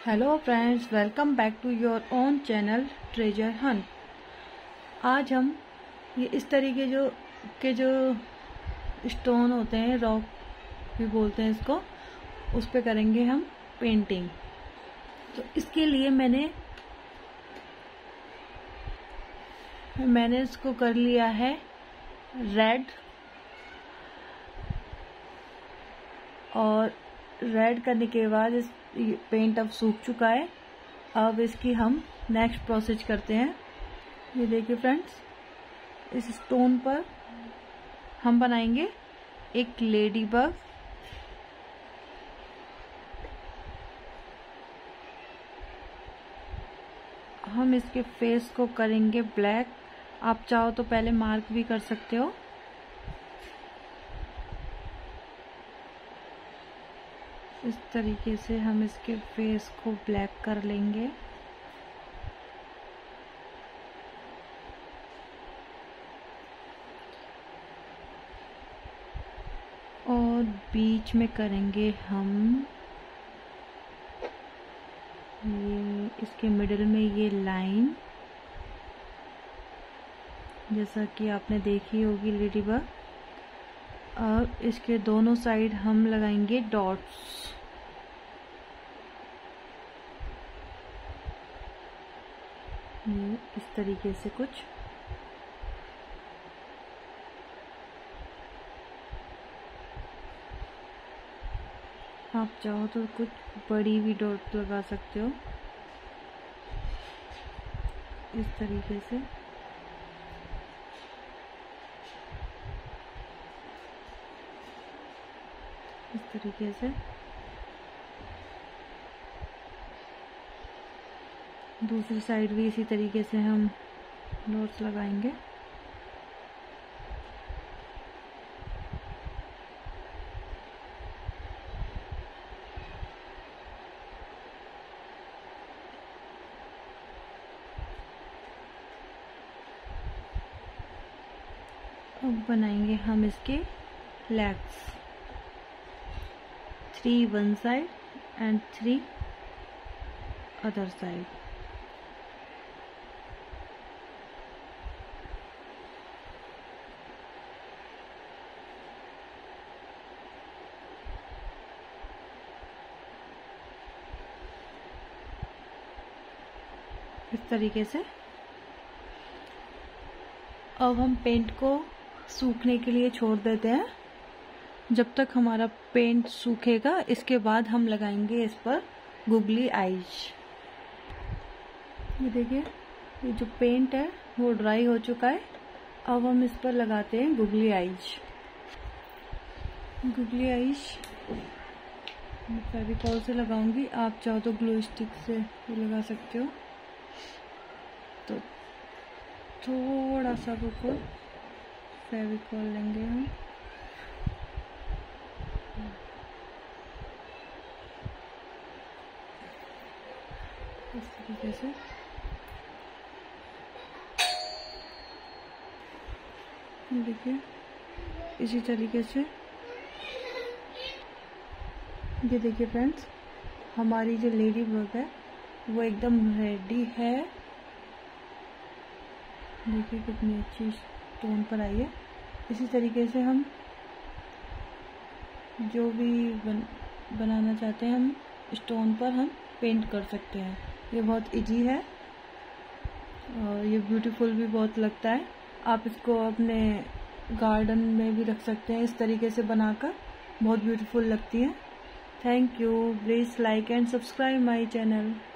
Hello friends, welcome back to your own channel treasure hunt. आज हम ये इस तरीके जो स्टोन होते हैं, रॉक भी बोलते हैं इसको, उस पे करेंगे हम पेंटिंग। तो इसके लिए मैंने इसको कर लिया है रेड, और रेड करने के बाद इस पेंट अब सूख चुका है। अब इसकी हम नेक्स्ट प्रोसेस करते हैं। ये देखिए फ्रेंड्स, इस स्टोन पर हम बनाएंगे एक लेडी बग। हम इसके फेस को करेंगे ब्लैक। आप चाहो तो पहले मार्क भी कर सकते हो। इस तरीके से हम इसके फेस को ब्लैक कर लेंगे। और बीच में करेंगे हम ये, इसके मिडिल में ये लाइन, जैसा कि आपने देखी होगी लेडी बग। अब इसके दोनों साइड हम लगाएंगे डॉट्स। इस तरीके से कुछ। आप चाहो तो कुछ बड़ी भी डॉट लगा सकते हो इस तरीके से। इस तरीके से दूसरी साइड भी इसी तरीके से हम डॉट्स लगाएंगे। अब बनाएंगे हम इसके legs, 3 one side and 3 other side. इस तरीके से। अब हम पेंट को सूखने के लिए छोड़ देते हैं। जब तक हमारा पेंट सूखेगा, इसके बाद हम लगाएंगे इस पर गुगली आईज। ये देखिए, ये जो पेंट है वो ड्राई हो चुका है। अब हम इस पर लगाते हैं गुगली आईज। गुगली आईज मैं फेविकॉल से लगाऊंगी। आप चाहो तो ग्लू स्टिक से भी लगा सकते हो। तो थोड़ा सा ऊपर फेविकॉल लेंगे हम। इस तरीके से। देखिए, इसी तरीके से। ये देखिए फ्रेंड्स, हमारी जो लेडी बग है वो एकदम रेडी है। देखिए कितनी अच्छी स्टोन पर आई है। इसी तरीके से हम जो भी बनाना चाहते हैं, हम स्टोन पर हम पेंट कर सकते हैं। ये बहुत इजी है और ये ब्यूटीफुल भी बहुत लगता है। आप इसको अपने गार्डन में भी रख सकते हैं। इस तरीके से बनाकर बहुत ब्यूटीफुल लगती है। Thank you. Please like and subscribe my channel.